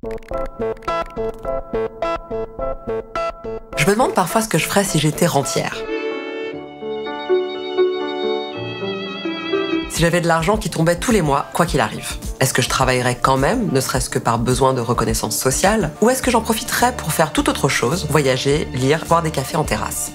Je me demande parfois ce que je ferais si j'étais rentière. Si j'avais de l'argent qui tombait tous les mois, quoi qu'il arrive. Est-ce que je travaillerais quand même, ne serait-ce que par besoin de reconnaissance sociale, ou est-ce que j'en profiterais pour faire toute autre chose, voyager, lire, boire des cafés en terrasse?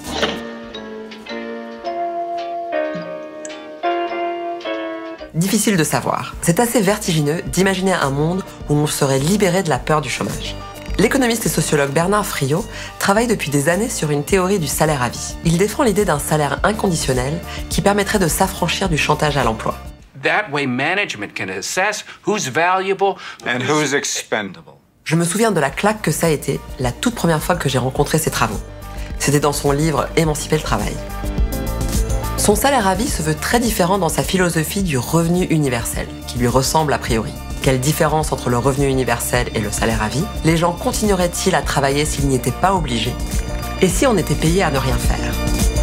Difficile de savoir. C'est assez vertigineux d'imaginer un monde où on serait libéré de la peur du chômage. L'économiste et sociologue Bernard Friot travaille depuis des années sur une théorie du salaire à vie. Il défend l'idée d'un salaire inconditionnel qui permettrait de s'affranchir du chantage à l'emploi. That way management can assess who's valuable and who's expendable. Je me souviens de la claque que ça a été la toute première fois que j'ai rencontré ses travaux. C'était dans son livre Émanciper le travail. Son salaire à vie se veut très différent dans sa philosophie du revenu universel, qui lui ressemble a priori. Quelle différence entre le revenu universel et le salaire à vie? Les gens continueraient-ils à travailler s'ils n'y étaient pas obligés? Et si on était payé à ne rien faire?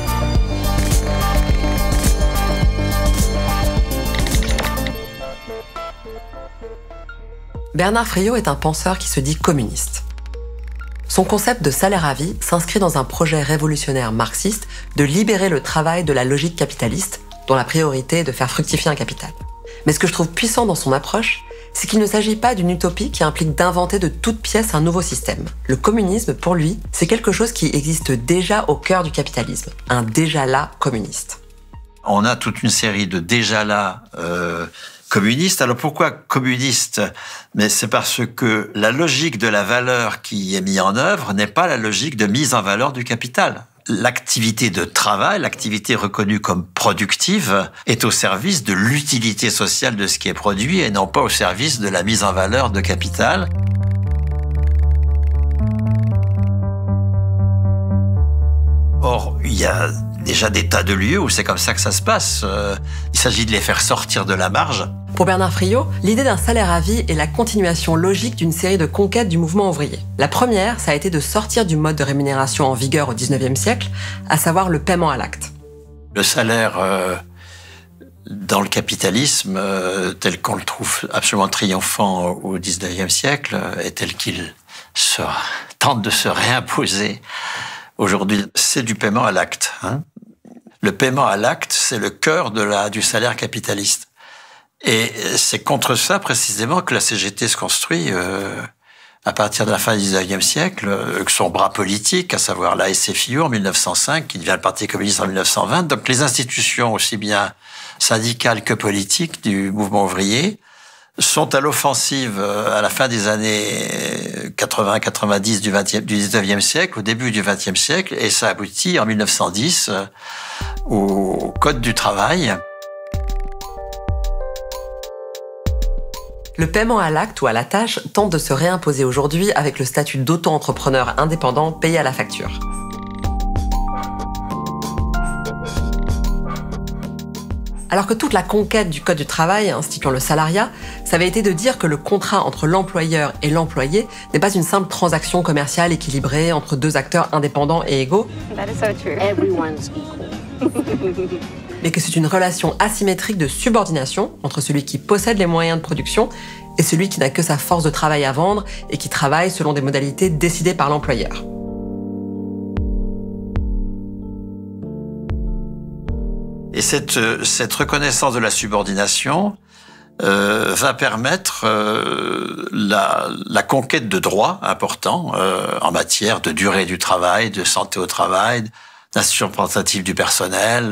Bernard Friot est un penseur qui se dit communiste. Son concept de salaire à vie s'inscrit dans un projet révolutionnaire marxiste de libérer le travail de la logique capitaliste, dont la priorité est de faire fructifier un capital. Mais ce que je trouve puissant dans son approche, c'est qu'il ne s'agit pas d'une utopie qui implique d'inventer de toutes pièces un nouveau système. Le communisme, pour lui, c'est quelque chose qui existe déjà au cœur du capitalisme, un déjà-là communiste. On a toute une série de déjà-là communistes. Alors pourquoi communiste? Mais c'est parce que la logique de la valeur qui est mise en œuvre n'est pas la logique de mise en valeur du capital. L'activité de travail, l'activité reconnue comme productive, est au service de l'utilité sociale de ce qui est produit et non pas au service de la mise en valeur de capital. Or, il y a déjà des tas de lieux où c'est comme ça que ça se passe. Il s'agit de les faire sortir de la marge. Pour Bernard Friot, l'idée d'un salaire à vie est la continuation logique d'une série de conquêtes du mouvement ouvrier. La première, ça a été de sortir du mode de rémunération en vigueur au XIXe siècle, à savoir le paiement à l'acte. Le salaire dans le capitalisme, tel qu'on le trouve absolument triomphant au XIXe siècle, et tel qu'il tente de se réimposer aujourd'hui, c'est du paiement à l'acte. Le paiement à l'acte, c'est le cœur du salaire capitaliste. Et c'est contre ça, précisément, que la CGT se construit à partir de la fin du XIXe siècle, que son bras politique, à savoir la SFIO en 1905, qui devient le Parti communiste en 1920. Donc les institutions, aussi bien syndicales que politiques, du mouvement ouvrier, sont à l'offensive à la fin des années 80-90 du 19e siècle, au début du 20e siècle, et ça aboutit en 1910 au Code du travail. Le paiement à l'acte ou à la tâche tente de se réimposer aujourd'hui avec le statut d'auto-entrepreneur indépendant payé à la facture. Alors que toute la conquête du Code du travail instituant le salariat, ça avait été de dire que le contrat entre l'employeur et l'employé n'est pas une simple transaction commerciale équilibrée entre deux acteurs indépendants et égaux, mais que c'est une relation asymétrique de subordination entre celui qui possède les moyens de production et celui qui n'a que sa force de travail à vendre et qui travaille selon des modalités décidées par l'employeur. Et cette reconnaissance de la subordination va permettre la conquête de droits importants en matière de durée du travail, de santé au travail, d'institution représentative du personnel,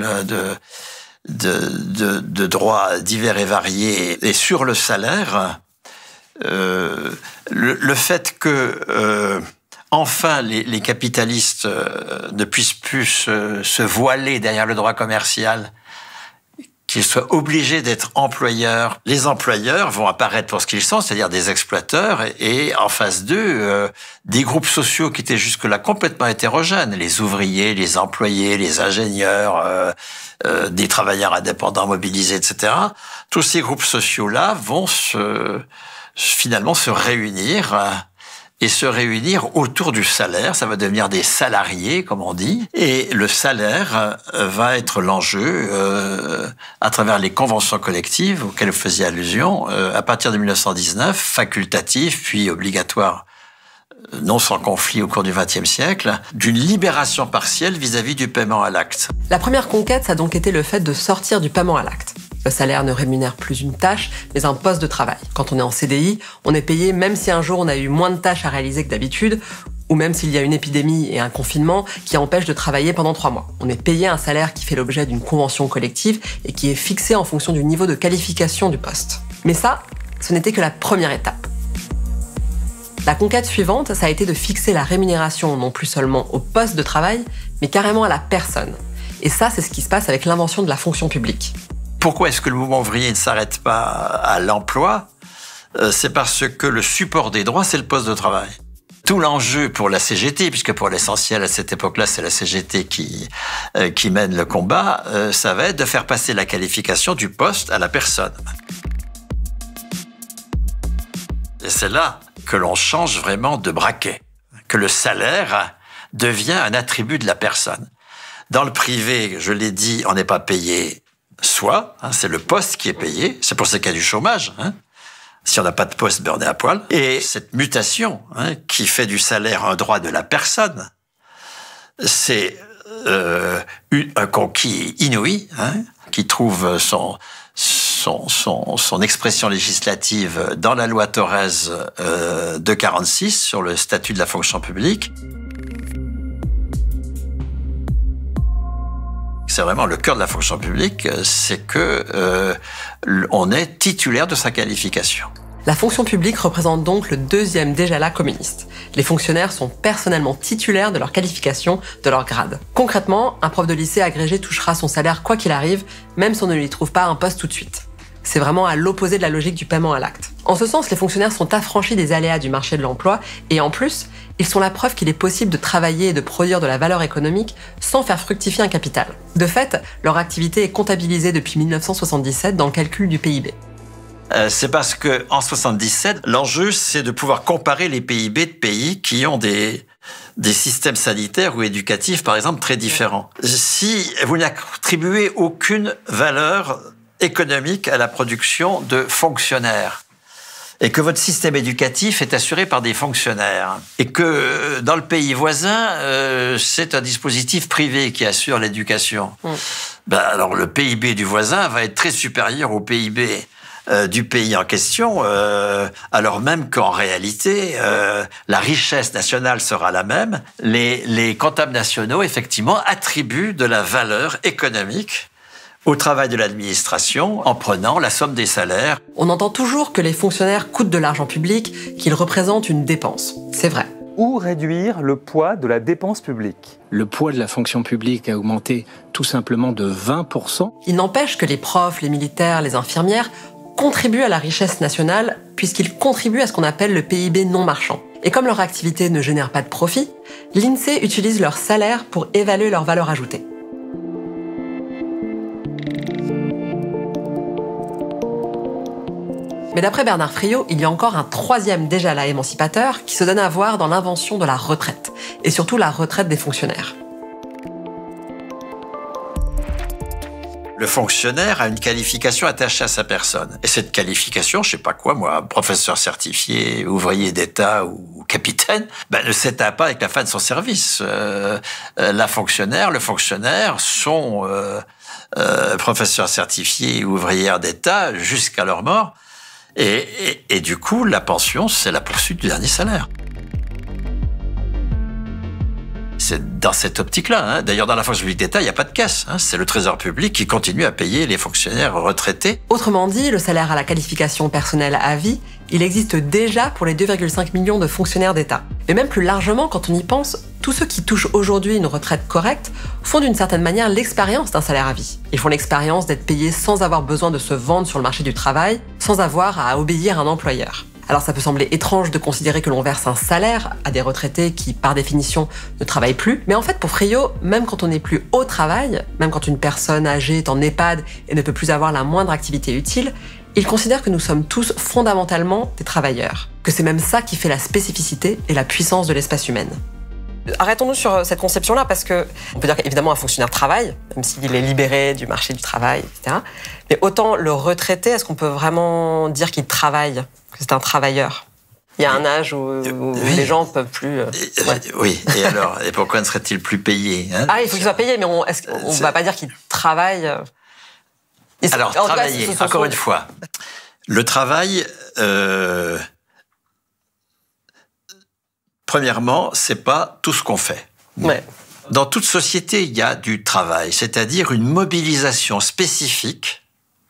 de droits divers et variés. Et sur le salaire, le fait que enfin les capitalistes ne puissent plus se voiler derrière le droit commercial, qu'ils soient obligés d'être employeurs. Les employeurs vont apparaître pour ce qu'ils sont, c'est-à-dire des exploiteurs, et en face d'eux, des groupes sociaux qui étaient jusque-là complètement hétérogènes, les ouvriers, les employés, les ingénieurs, des travailleurs indépendants mobilisés, etc. Tous ces groupes sociaux-là vont finalement se réunir et se réunir autour du salaire. Ça va devenir des salariés, comme on dit. Et le salaire va être l'enjeu à travers les conventions collectives auxquelles vous faisiez allusion, à partir de 1919, facultatif, puis obligatoire, non sans conflit au cours du XXe siècle, d'une libération partielle vis-à-vis du paiement à l'acte. La première conquête, ça a donc été le fait de sortir du paiement à l'acte. Le salaire ne rémunère plus une tâche, mais un poste de travail. Quand on est en CDI, on est payé même si un jour on a eu moins de tâches à réaliser que d'habitude, ou même s'il y a une épidémie et un confinement qui empêchent de travailler pendant 3 mois. On est payé un salaire qui fait l'objet d'une convention collective et qui est fixé en fonction du niveau de qualification du poste. Mais ça, ce n'était que la première étape. La conquête suivante, ça a été de fixer la rémunération non plus seulement au poste de travail, mais carrément à la personne. Et ça, c'est ce qui se passe avec l'invention de la fonction publique. Pourquoi est-ce que le mouvement ouvrier ne s'arrête pas à l'emploi? C'est parce que le support des droits, c'est le poste de travail. Tout l'enjeu pour la CGT, puisque pour l'essentiel à cette époque-là, c'est la CGT qui mène le combat, ça va être de faire passer la qualification du poste à la personne. Et c'est là que l'on change vraiment de braquet, que le salaire devient un attribut de la personne. Dans le privé, je l'ai dit, on n'est pas payé soi, c'est le poste qui est payé, c'est pour ça qu'il y a du chômage. Si on n'a pas de poste, ben on est à poil. Et cette mutation qui fait du salaire un droit de la personne, c'est un conquis inouï qui trouve son expression législative dans la loi Thorez de 1946 sur le statut de la fonction publique. C'est vraiment le cœur de la fonction publique, c'est que on est titulaire de sa qualification. La fonction publique représente donc le deuxième déjà-là communiste. Les fonctionnaires sont personnellement titulaires de leur qualification, de leur grade. Concrètement, un prof de lycée agrégé touchera son salaire quoi qu'il arrive, même si on ne lui trouve pas un poste tout de suite. C'est vraiment à l'opposé de la logique du paiement à l'acte. En ce sens, les fonctionnaires sont affranchis des aléas du marché de l'emploi et en plus, ils sont la preuve qu'il est possible de travailler et de produire de la valeur économique sans faire fructifier un capital. De fait, leur activité est comptabilisée depuis 1977 dans le calcul du PIB. C'est parce que en 77, l'enjeu, c'est de pouvoir comparer les PIB de pays qui ont des systèmes sanitaires ou éducatifs, par exemple, très différents. Si vous n'attribuez aucune valeur économique à la production de fonctionnaires, et que votre système éducatif est assuré par des fonctionnaires, et que dans le pays voisin, c'est un dispositif privé qui assure l'éducation, alors le PIB du voisin va être très supérieur au PIB du pays en question, alors même qu'en réalité, la richesse nationale sera la même. Les comptables nationaux, effectivement, attribuent de la valeur économique au travail de l'administration en prenant la somme des salaires. On entend toujours que les fonctionnaires coûtent de l'argent public, qu'ils représentent une dépense. C'est vrai. Ou réduire le poids de la dépense publique. Le poids de la fonction publique a augmenté tout simplement de 20%. Il n'empêche que les profs, les militaires, les infirmières contribuent à la richesse nationale puisqu'ils contribuent à ce qu'on appelle le PIB non marchand. Et comme leur activité ne génère pas de profit, l'INSEE utilise leur salaire pour évaluer leur valeur ajoutée. Mais d'après Bernard Friot, il y a encore un troisième déjà là émancipateur qui se donne à voir dans l'invention de la retraite, et surtout la retraite des fonctionnaires. Le fonctionnaire a une qualification attachée à sa personne. Et cette qualification, je sais pas quoi, moi, professeur certifié, ouvrier d'État ou capitaine, ne s'éteint pas avec la fin de son service. Le fonctionnaire sont professeurs certifiés ou ouvrières d'État jusqu'à leur mort. Et du coup, la pension, c'est la poursuite du dernier salaire. C'est dans cette optique-là. D'ailleurs, dans la fonction publique d'État, il n'y a pas de caisse. C'est le Trésor public qui continue à payer les fonctionnaires retraités. Autrement dit, le salaire à la qualification personnelle à vie, il existe déjà pour les 2,5 millions de fonctionnaires d'État. Mais même plus largement, quand on y pense, tous ceux qui touchent aujourd'hui une retraite correcte font d'une certaine manière l'expérience d'un salaire à vie. Ils font l'expérience d'être payés sans avoir besoin de se vendre sur le marché du travail, sans avoir à obéir à un employeur. Alors ça peut sembler étrange de considérer que l'on verse un salaire à des retraités qui, par définition, ne travaillent plus. Mais en fait, pour Friot, même quand on n'est plus au travail, même quand une personne âgée est en EHPAD et ne peut plus avoir la moindre activité utile, Il considère que nous sommes tous fondamentalement des travailleurs, que c'est même ça qui fait la spécificité et la puissance de l'espèce humaine. Arrêtons-nous sur cette conception-là, parce que on peut dire qu'évidemment un fonctionnaire travaille, même s'il est libéré du marché du travail, etc. Mais autant le retraité, est-ce qu'on peut vraiment dire qu'il travaille, que c'est un travailleur? Il y a un âge où oui. Les gens ne peuvent plus... Oui, et alors, et pourquoi ne serait-il plus payé, hein? Ah, il faut qu'il soit payé, mais on ne va pas dire qu'il travaille... Alors, travailler, encore une fois, le travail, premièrement, c'est pas tout ce qu'on fait. Ouais. Dans toute société, il y a du travail, c'est-à-dire une mobilisation spécifique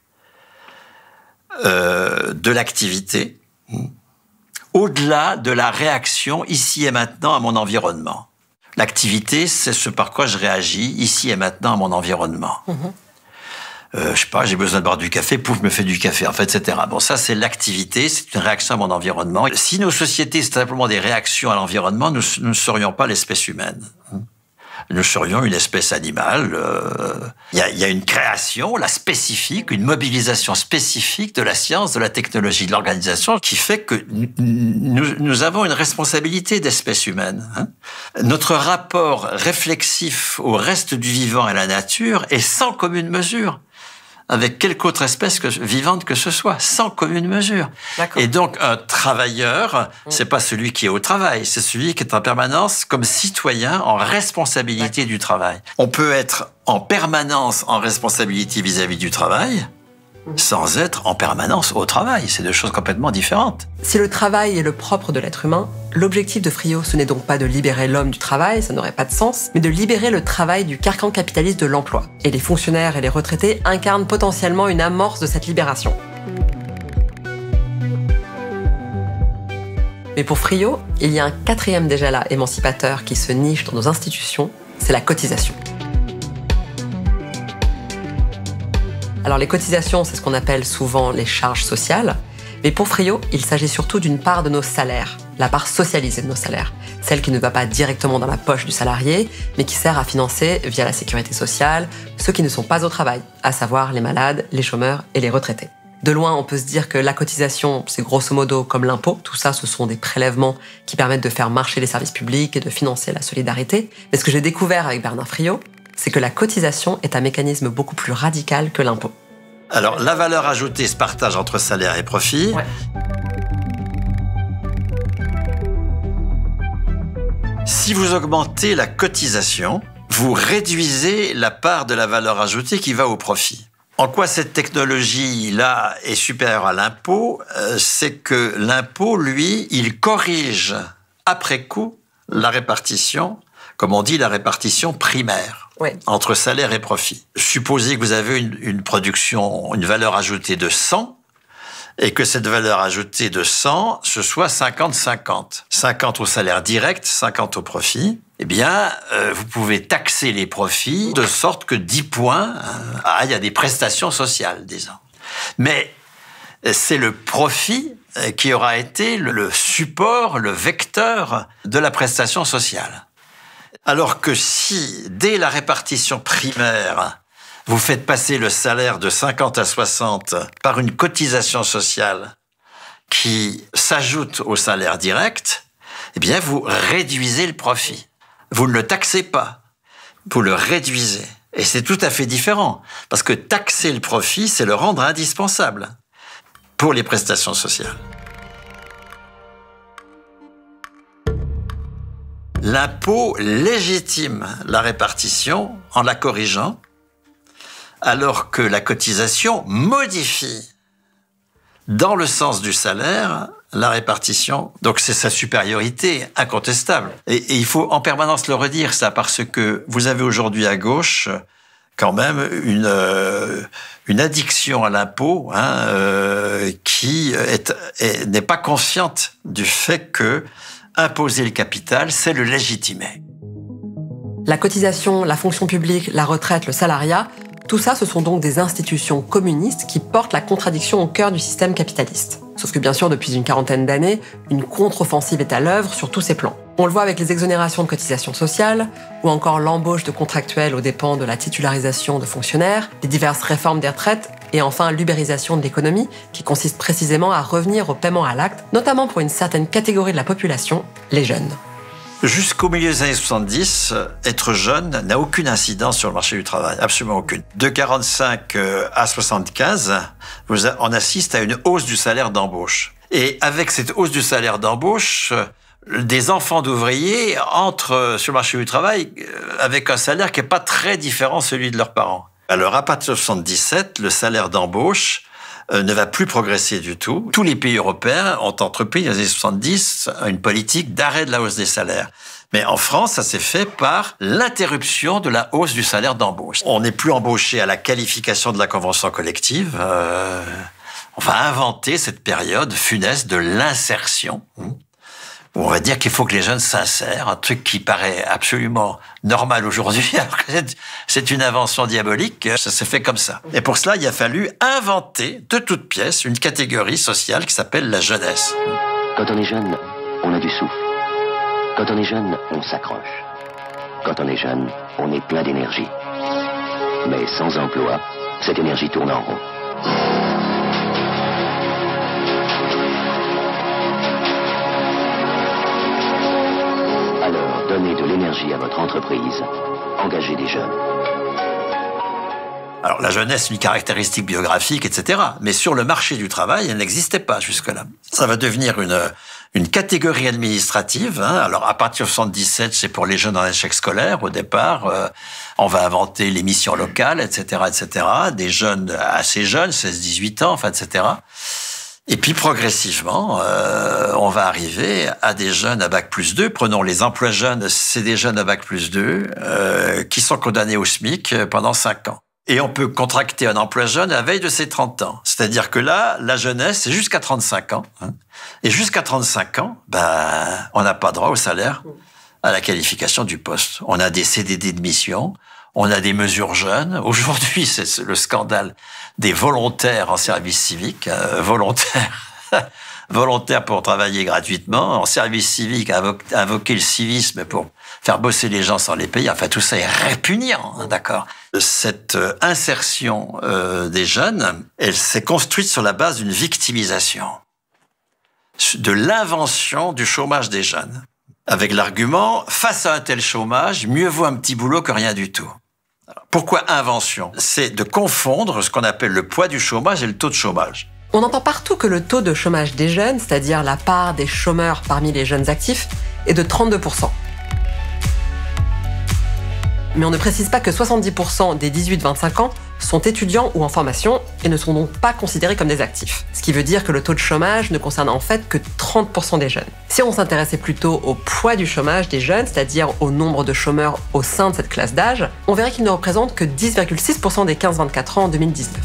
de l'activité, au-delà de la réaction ici et maintenant à mon environnement. L'activité, c'est ce par quoi je réagis ici et maintenant à mon environnement. Je sais pas, j'ai besoin de boire du café, pouf, me fait du café, en fait, etc. Bon, ça, c'est l'activité, c'est une réaction à mon environnement. Si nos sociétés, c'est simplement des réactions à l'environnement, nous ne serions pas l'espèce humaine. Nous serions une espèce animale. Il y a une création, la spécifique, une mobilisation spécifique de la science, de la technologie, de l'organisation, qui fait que nous avons une responsabilité d'espèce humaine. Notre rapport réflexif au reste du vivant et à la nature est sans commune mesure avec quelque autre espèce vivante que ce soit, sans commune mesure. Et donc, un travailleur, c'est pas celui qui est au travail, c'est celui qui est en permanence comme citoyen en responsabilité du travail. On peut être en permanence en responsabilité vis-à-vis du travail, sans être en permanence au travail. C'est deux choses complètement différentes. Si le travail est le propre de l'être humain, l'objectif de Friot, ce n'est donc pas de libérer l'homme du travail, ça n'aurait pas de sens, mais de libérer le travail du carcan capitaliste de l'emploi. Et les fonctionnaires et les retraités incarnent potentiellement une amorce de cette libération. Mais pour Friot, il y a un quatrième déjà là émancipateur qui se niche dans nos institutions, c'est la cotisation. Alors les cotisations, c'est ce qu'on appelle souvent les charges sociales. Mais pour Friot, il s'agit surtout d'une part de nos salaires, la part socialisée de nos salaires, celle qui ne va pas directement dans la poche du salarié, mais qui sert à financer, via la sécurité sociale, ceux qui ne sont pas au travail, à savoir les malades, les chômeurs et les retraités. De loin, on peut se dire que la cotisation, c'est grosso modo comme l'impôt. Tout ça, ce sont des prélèvements qui permettent de faire marcher les services publics et de financer la solidarité. Mais ce que j'ai découvert avec Bernard Friot, c'est que la cotisation est un mécanisme beaucoup plus radical que l'impôt. Alors, la valeur ajoutée se partage entre salaire et profit. Ouais. Si vous augmentez la cotisation, vous réduisez la part de la valeur ajoutée qui va au profit. En quoi cette technologie-là est supérieure à l'impôt? C'est que l'impôt, lui, il corrige après coup la répartition, comme on dit, la répartition primaire, entre salaire et profit. Supposez que vous avez une production, une valeur ajoutée de 100, et que cette valeur ajoutée de 100, ce soit 50-50. 50 au salaire direct, 50 au profit. Eh bien, vous pouvez taxer les profits de sorte que 10 points aillent à des prestations sociales, disons. Mais c'est le profit qui aura été le support, le vecteur de la prestation sociale. Alors que si, dès la répartition primaire, vous faites passer le salaire de 50 à 60 par une cotisation sociale qui s'ajoute au salaire direct, eh bien, vous réduisez le profit. Vous ne le taxez pas, vous le réduisez. Et c'est tout à fait différent, parce que taxer le profit, c'est le rendre indispensable pour les prestations sociales. L'impôt légitime la répartition en la corrigeant, alors que la cotisation modifie dans le sens du salaire la répartition. Donc c'est sa supériorité incontestable. Et il faut en permanence le redire, ça, parce que vous avez aujourd'hui à gauche quand même une addiction à l'impôt qui n'est pas consciente du fait que imposer le capital, c'est le légitimer. La cotisation, la fonction publique, la retraite, le salariat, tout ça, ce sont donc des institutions communistes qui portent la contradiction au cœur du système capitaliste. Sauf que bien sûr, depuis une quarantaine d'années, une contre-offensive est à l'œuvre sur tous ces plans. On le voit avec les exonérations de cotisations sociales, ou encore l'embauche de contractuels aux dépens de la titularisation de fonctionnaires, les diverses réformes des retraites, Et enfin, l'ubérisation de l'économie, qui consiste précisément à revenir au paiement à l'acte, notamment pour une certaine catégorie de la population, les jeunes. Jusqu'au milieu des années 70, être jeune n'a aucune incidence sur le marché du travail, absolument aucune. De 45 à 75, on assiste à une hausse du salaire d'embauche. Et avec cette hausse du salaire d'embauche, des enfants d'ouvriers entrent sur le marché du travail avec un salaire qui n'est pas très différent de celui de leurs parents. Alors à partir de 77, le salaire d'embauche ne va plus progresser du tout. Tous les pays européens ont entrepris, dans les années 70, une politique d'arrêt de la hausse des salaires. Mais en France, ça s'est fait par l'interruption de la hausse du salaire d'embauche. On n'est plus embauché à la qualification de la convention collective. On va inventer cette période funeste de l'insertion. On va dire qu'il faut que les jeunes s'insèrent, un truc qui paraît absolument normal aujourd'hui, alors que c'est une invention diabolique, ça s'est fait comme ça. Et pour cela, il a fallu inventer de toutes pièces une catégorie sociale qui s'appelle la jeunesse. Quand on est jeune, on a du souffle. Quand on est jeune, on s'accroche. Quand on est jeune, on est plein d'énergie. Mais sans emploi, cette énergie tourne en rond. Alors, donnez de l'énergie à votre entreprise. Engagez des jeunes. Alors, la jeunesse, c'est une caractéristique biographique, etc. Mais sur le marché du travail, elle n'existait pas jusque-là. Ça va devenir une catégorie administrative. Alors, à partir de 77, c'est pour les jeunes en échec scolaire. Au départ, on va inventer les missions locales, etc., etc. Des jeunes assez jeunes, 16-18 ans, enfin, etc. Et puis, progressivement, on va arriver à des jeunes à Bac+2. Prenons les emplois jeunes, c'est des jeunes à Bac+2 qui sont condamnés au SMIC pendant 5 ans. Et on peut contracter un emploi jeune à la veille de ses 30 ans. C'est-à-dire que là, la jeunesse, c'est jusqu'à 35 ans. Et jusqu'à 35 ans, on n'a pas droit au salaire, à la qualification du poste. On a des CDD de mission, on a des mesures jeunes. Aujourd'hui, c'est le scandale des volontaires en service civique, volontaires pour travailler gratuitement, en service civique, invoquer le civisme pour faire bosser les gens sans les payer. Enfin, tout ça est répugnant, d'accord. Cette insertion des jeunes, elle s'est construite sur la base d'une victimisation, de l'invention du chômage des jeunes, avec l'argument, face à un tel chômage, mieux vaut un petit boulot que rien du tout. Alors, pourquoi invention? C'est de confondre ce qu'on appelle le poids du chômage et le taux de chômage. On entend partout que le taux de chômage des jeunes, c'est-à-dire la part des chômeurs parmi les jeunes actifs, est de 32%. Mais on ne précise pas que 70% des 18-25 ans sont étudiants ou en formation et ne sont donc pas considérés comme des actifs. Ce qui veut dire que le taux de chômage ne concerne en fait que 30% des jeunes. Si on s'intéressait plutôt au poids du chômage des jeunes, c'est-à-dire au nombre de chômeurs au sein de cette classe d'âge, on verrait qu'il ne représente que 10,6% des 15-24 ans en 2019.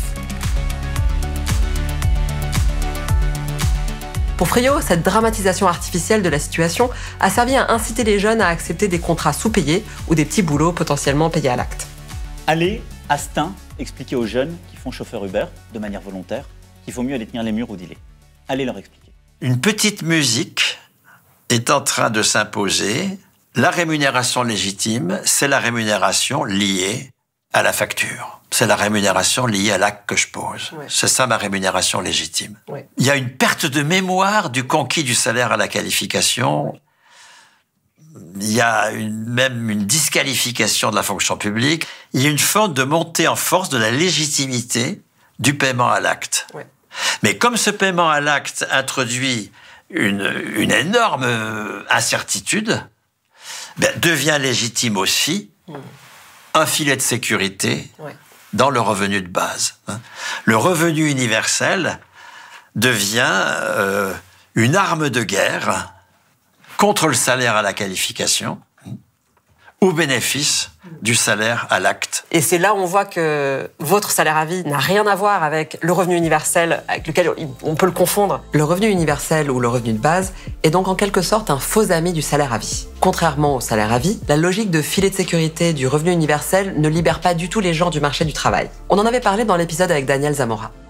Pour Friot, cette dramatisation artificielle de la situation a servi à inciter les jeunes à accepter des contrats sous-payés ou des petits boulots potentiellement payés à l'acte. Allez, Astin, expliquer aux jeunes qui font chauffeur Uber de manière volontaire qu'il faut mieux aller tenir les murs ou dealer. Allez leur expliquer. Une petite musique est en train de s'imposer. La rémunération légitime, c'est la rémunération liée à la facture. C'est la rémunération liée à l'acte que je pose. Ouais. C'est ça ma rémunération légitime. Ouais. Il y a une perte de mémoire du conquis du salaire à la qualification. Il y a même une disqualification de la fonction publique. Il y a une forme de montée en force de la légitimité du paiement à l'acte. Ouais. Mais comme ce paiement à l'acte introduit une énorme incertitude, devient légitime aussi un filet de sécurité dans le revenu de base. Le revenu universel devient une arme de guerre contre le salaire à la qualification, au bénéfice du salaire à l'acte. Et c'est là où on voit que votre salaire à vie n'a rien à voir avec le revenu universel, avec lequel on peut le confondre. Le revenu universel ou le revenu de base est donc en quelque sorte un faux ami du salaire à vie. Contrairement au salaire à vie, la logique de filet de sécurité du revenu universel ne libère pas du tout les gens du marché du travail. On en avait parlé dans l'épisode avec Daniel Zamora.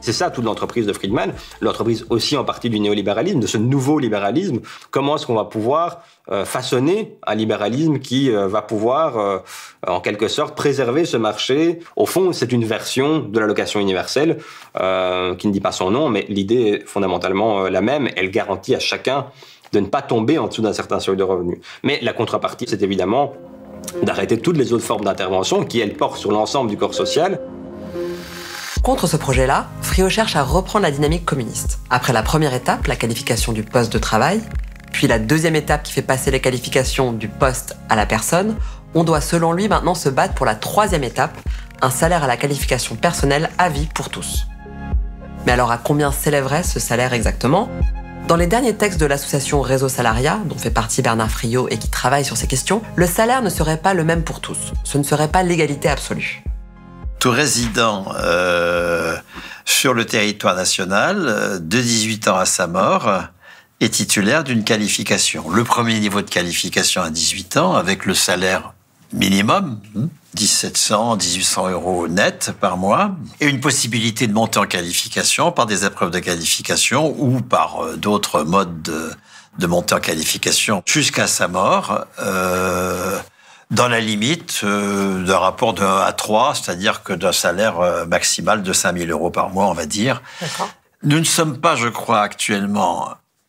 C'est ça toute l'entreprise de Friedman, l'entreprise aussi en partie du néolibéralisme, de ce nouveau libéralisme. Comment est-ce qu'on va pouvoir façonner un libéralisme qui va pouvoir, en quelque sorte, préserver ce marché. Au fond, c'est une version de l'allocation universelle qui ne dit pas son nom, mais l'idée est fondamentalement la même. Elle garantit à chacun de ne pas tomber en dessous d'un certain seuil de revenus. Mais la contrepartie, c'est évidemment d'arrêter toutes les autres formes d'intervention qui, elles, portent sur l'ensemble du corps social. Contre ce projet-là, Friot cherche à reprendre la dynamique communiste. Après la première étape, la qualification du poste de travail, puis la deuxième étape qui fait passer les qualifications du poste à la personne, on doit selon lui maintenant se battre pour la troisième étape, un salaire à la qualification personnelle à vie pour tous. Mais alors à combien s'élèverait ce salaire exactement ? Dans les derniers textes de l'association Réseau Salariat, dont fait partie Bernard Friot et qui travaille sur ces questions, le salaire ne serait pas le même pour tous. Ce ne serait pas l'égalité absolue. Tout résident sur le territoire national, de 18 ans à sa mort, est titulaire d'une qualification. Le premier niveau de qualification à 18 ans, avec le salaire minimum, 1700, 1800 euros net par mois, et une possibilité de monter en qualification par des épreuves de qualification ou par d'autres modes de montée en qualification jusqu'à sa mort, dans la limite d'un rapport de 1 à 3, c'est-à-dire que d'un salaire maximal de 5000 euros par mois, on va dire. D'accord. Nous ne sommes pas, je crois, actuellement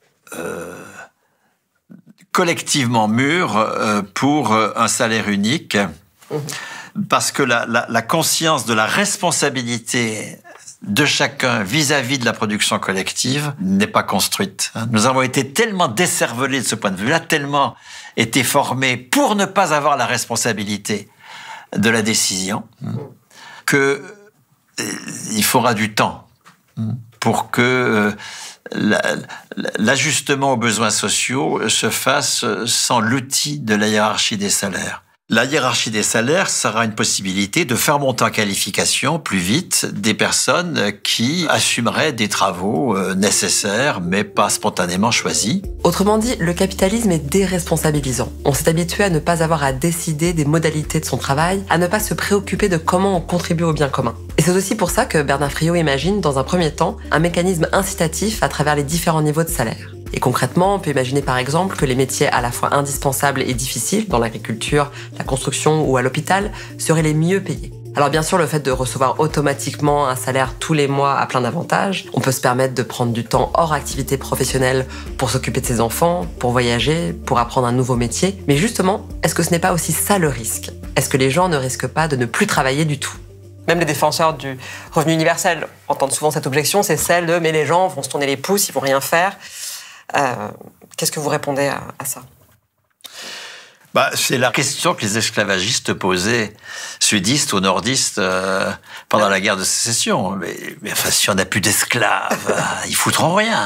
collectivement mûrs pour un salaire unique, parce que la conscience de la responsabilité de chacun vis-à-vis de la production collective n'est pas construite. Nous avons été tellement décervelés de ce point de vue-là, tellement été formés pour ne pas avoir la responsabilité de la décision, que il faudra du temps pour que l'ajustement aux besoins sociaux se fasse sans l'outil de la hiérarchie des salaires. La hiérarchie des salaires sera une possibilité de faire monter en qualification plus vite des personnes qui assumeraient des travaux nécessaires, mais pas spontanément choisis. Autrement dit, le capitalisme est déresponsabilisant. On s'est habitué à ne pas avoir à décider des modalités de son travail, à ne pas se préoccuper de comment on contribue au bien commun. Et c'est aussi pour ça que Bernard Friot imagine, dans un premier temps, un mécanisme incitatif à travers les différents niveaux de salaire. Et concrètement, on peut imaginer par exemple que les métiers à la fois indispensables et difficiles, dans l'agriculture, la construction ou à l'hôpital, seraient les mieux payés. Alors bien sûr, le fait de recevoir automatiquement un salaire tous les mois a plein d'avantages. On peut se permettre de prendre du temps hors activité professionnelle pour s'occuper de ses enfants, pour voyager, pour apprendre un nouveau métier. Mais justement, est-ce que ce n'est pas aussi ça le risque ? Est-ce que les gens ne risquent pas de ne plus travailler du tout ? Même les défenseurs du revenu universel entendent souvent cette objection, c'est celle de « mais les gens vont se tourner les pouces, ils vont rien faire ». Qu'est-ce que vous répondez à ça ? C'est la question que les esclavagistes posaient, sudistes ou nordistes, pendant la guerre de sécession. Mais enfin, si on n'a plus d'esclaves, ils foutront rien.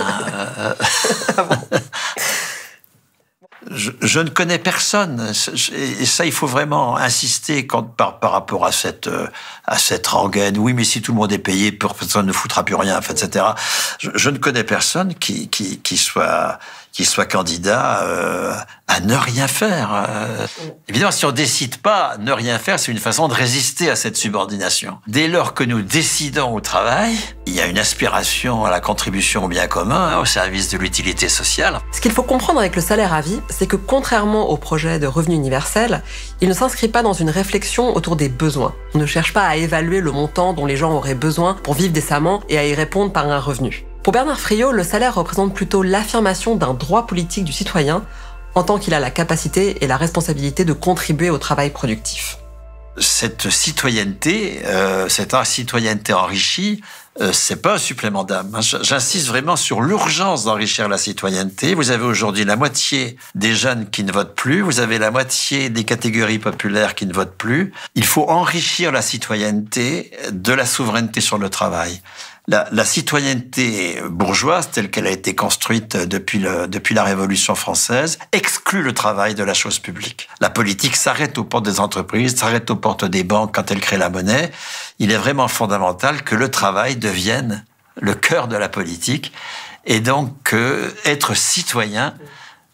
Je ne connais personne, et ça, il faut vraiment insister par rapport à cette rengaine. Oui, mais si tout le monde est payé, personne ne foutra plus rien, etc. Je ne connais personne qui soit candidat à ne rien faire. Évidemment, si on décide pas ne rien faire, c'est une façon de résister à cette subordination. Dès lors que nous décidons au travail, il y a une aspiration à la contribution au bien commun, au service de l'utilité sociale. Ce qu'il faut comprendre avec le salaire à vie, c'est que contrairement au projet de revenu universel, il ne s'inscrit pas dans une réflexion autour des besoins. On ne cherche pas à évaluer le montant dont les gens auraient besoin pour vivre décemment et à y répondre par un revenu. Pour Bernard Friot, le salaire représente plutôt l'affirmation d'un droit politique du citoyen en tant qu'il a la capacité et la responsabilité de contribuer au travail productif. Cette citoyenneté, cette citoyenneté enrichie, c'est pas un supplément d'âme. J'insiste vraiment sur l'urgence d'enrichir la citoyenneté. Vous avez aujourd'hui la moitié des jeunes qui ne votent plus, vous avez la moitié des catégories populaires qui ne votent plus. Il faut enrichir la citoyenneté de la souveraineté sur le travail. La citoyenneté bourgeoise, telle qu'elle a été construite depuis la Révolution française, exclut le travail de la chose publique. La politique s'arrête aux portes des entreprises, s'arrête aux portes des banques quand elle crée la monnaie. Il est vraiment fondamental que le travail devienne le cœur de la politique et donc être citoyen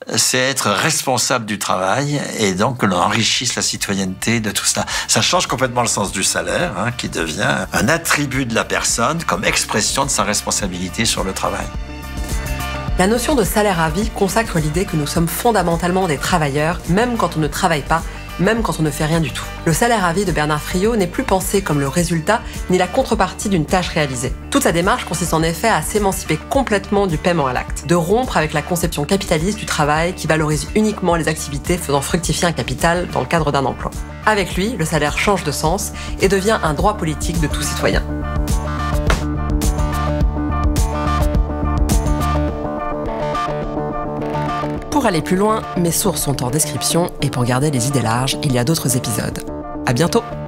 c'est être responsable du travail et donc que l'on enrichisse la citoyenneté de tout ça. Ça change complètement le sens du salaire, hein, qui devient un attribut de la personne comme expression de sa responsabilité sur le travail. La notion de salaire à vie consacre l'idée que nous sommes fondamentalement des travailleurs, même quand on ne travaille pas, même quand on ne fait rien du tout. Le salaire à vie de Bernard Friot n'est plus pensé comme le résultat ni la contrepartie d'une tâche réalisée. Toute sa démarche consiste en effet à s'émanciper complètement du paiement à l'acte, de rompre avec la conception capitaliste du travail qui valorise uniquement les activités faisant fructifier un capital dans le cadre d'un emploi. Avec lui, le salaire change de sens et devient un droit politique de tout citoyen. Pour aller plus loin, mes sources sont en description et pour garder les idées larges, il y a d'autres épisodes. À bientôt!